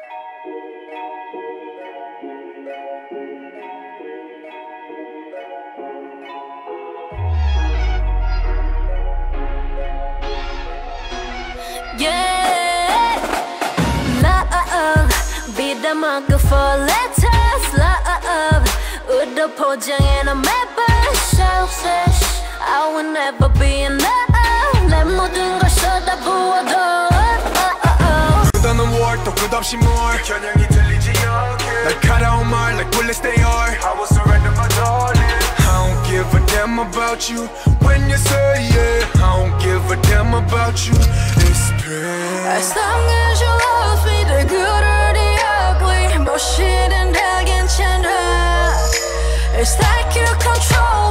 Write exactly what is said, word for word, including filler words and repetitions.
Yeah, love, 비담하고 for letters, love, 우도 포장해놓은 매번 selfish. I will never be enough. 내 모든 걸 쏟아부어도 끝없는 war 또 끝없이 more 겨냥이 들리지 않게 날카로운 말 like bullets they are. I will surrender my darling. I don't give a damn about you when you say yeah. I don't give a damn about you. It's pain. As long as you love me, the good or the ugly, 뭐 싫은 다 괜찮아. It's like you control